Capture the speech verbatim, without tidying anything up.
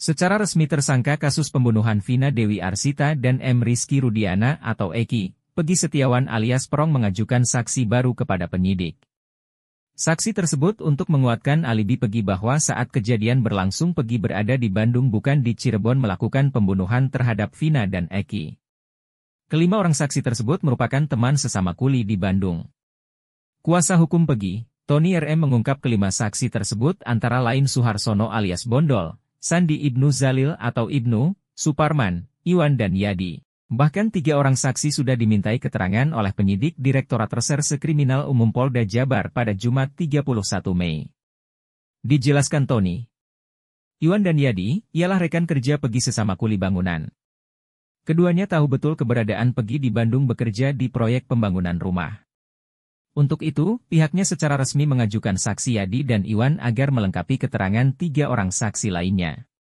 Secara resmi tersangka kasus pembunuhan Vina Dewi Arsita dan M. Rizky Rudiana atau Eki, Pegi Setiawan alias Perong mengajukan saksi baru kepada penyidik. Saksi tersebut untuk menguatkan alibi Pegi bahwa saat kejadian berlangsung Pegi berada di Bandung bukan di Cirebon melakukan pembunuhan terhadap Vina dan Eki. Kelima orang saksi tersebut merupakan teman sesama kuli di Bandung. Kuasa hukum Pegi, Tony R M mengungkap kelima saksi tersebut antara lain Suharsono alias Bondol, Sandi Ibnu Zalil atau Ibnu, Suparman, Iwan dan Yadi. Bahkan tiga orang saksi sudah dimintai keterangan oleh penyidik Direktorat Reserse Kriminal Umum Polda Jabar pada Jumat tiga puluh satu Mei. Dijelaskan Tony, Iwan dan Yadi ialah rekan kerja Pegi sesama kuli bangunan. Keduanya tahu betul keberadaan Pegi di Bandung bekerja di proyek pembangunan rumah. Untuk itu, pihaknya secara resmi mengajukan saksi Yadi dan Iwan agar melengkapi keterangan tiga orang saksi lainnya.